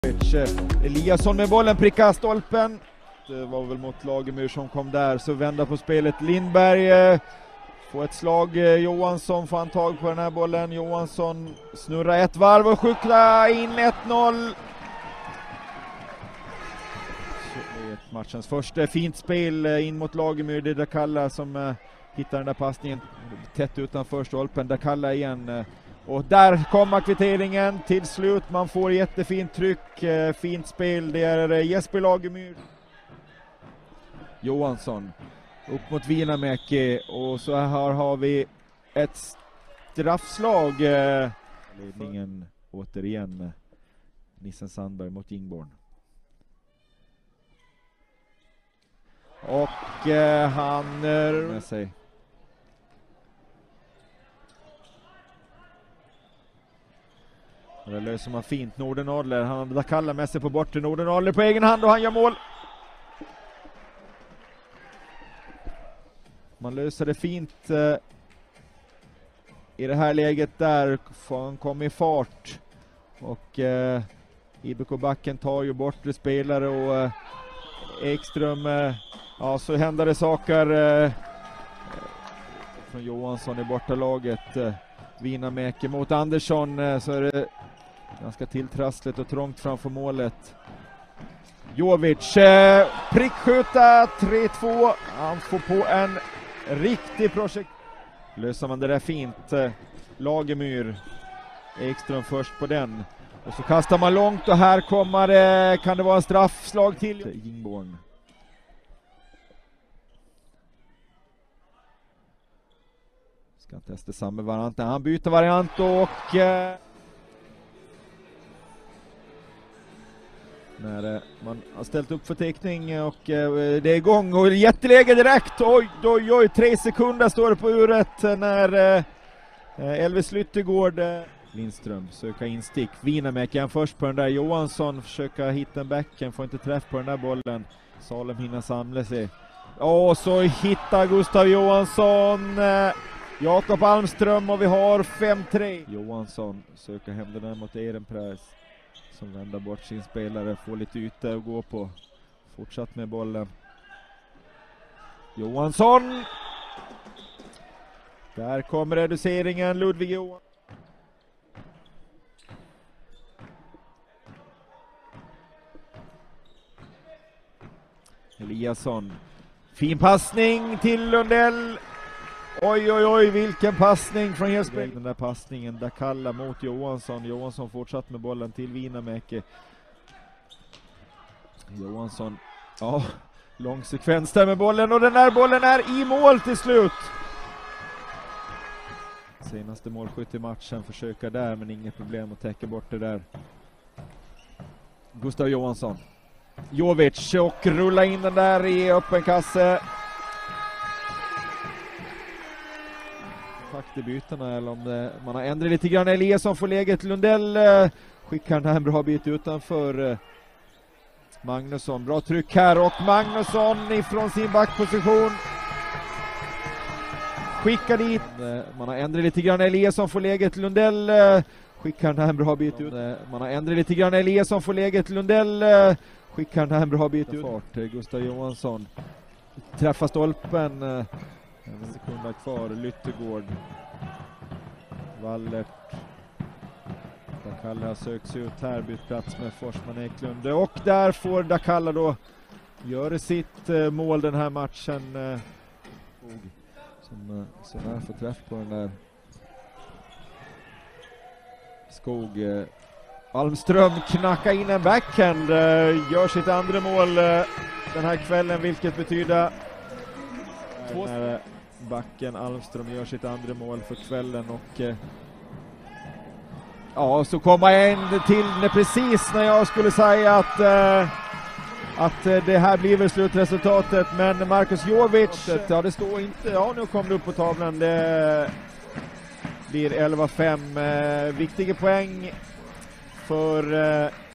Eliasson med bollen prickar stolpen. Det var väl mot Lagemyr som kom där, så vända på spelet. Lindberg får ett slag. Johansson får han tag på den här bollen. Johansson snurrar ett varv och skjuter in 1-0. Matchens första fint spel in mot Lagemyr. Det är Dakalla som hittar den där passningen tätt utanför stolpen. Dakalla igen. Och där kommer kvitteringen till slut. Man får jättefint tryck, fint spel. Det är Jesper Lagemyr. Johansson upp mot Viinamäki, och så här har vi ett straffslag. Ledningen återigen med Nissen Sandberg mot Ingborn. Och han med sig. Det löser man fint. Nordenadler, han Dakalla med sig på bortre. Nordenadler på egen hand och han gör mål. Man löser det fint i det här läget där. Han kommer i fart. Och IBK-backen tar ju bortre spelare och Ekström, ja, så händer det saker från Johansson i bortalaget. Viinamäki mot Andersson, så är det ganska tilltrassligt och trångt framför målet. Jovic prickskjuta 3-2. Han får på en riktig projekt. Löser man det där fint. Lagemyr. Ekström först på den. Och så kastar man långt och här kommer det, kan det vara en straffslag till Ingborn. Ska testa samma variant. Han byter variant och när man har ställt upp för teckning och det är igång och jätteläge direkt. Oj, 3 sekunder står det på uret när Elvis Lyttegård. Lindström söker instick. Viinamäki han först på den där. Johansson försöker hitta en backen, får inte träff på den där bollen. Salem hinner samla sig. Och så hittar Gustav Johansson Jakob Almström och vi har 5-3. Johansson söker hem den där mot Ehrenpreis som vänder bort sin spelare, får lite yta att gå på. Fortsatt med bollen. Johansson. Där kommer reduceringen. Ludvig Johansson. Eliasson. Fin passning till Lundell. Oj, vilken passning från Jesper. Den där passningen, Dakalla mot Johansson. Johansson fortsatt med bollen till Viinamäki. Johansson, ja, lång sekvens där med bollen och den där bollen är i mål till slut. Senaste målskytt i matchen försöker där, men inget problem att täcka bort det där. Gustav Johansson. Jovic och rulla in den där i öppen kasse. Fakt i bytena, eller om det, man har ändrat lite grann. Eliasson får läget. Lundell skickar den här en bra bit utanför Magnusson. Bra tryck här och Magnusson ifrån sin backposition skickar dit. Man har ändrat lite grann. Eliasson får läget. Lundell skickar den här en bra bit ut. Man har ändrat lite grann. Eliasson får läget. Lundell skickar den här en bra bit ut. Gustav Johansson träffar stolpen. En sekund kvar. Lyttegård. Wallert. Dakalla söks ut här. Bytt plats med Forsman Eklund. Och där får Dakalla då göra sitt mål den här matchen. Som här får träff på den där. Skog. Almström knackar in en backhand. Gör sitt andra mål den här kvällen, vilket betyder backen Almström gör sitt andra mål för kvällen. Och ja, så kommer en till precis när jag skulle säga att det här blir väl slutresultatet, men Marcus Jovic, ja, det står inte, ja, nu kom det upp på tavlan, det blir 11-5, viktiga poäng för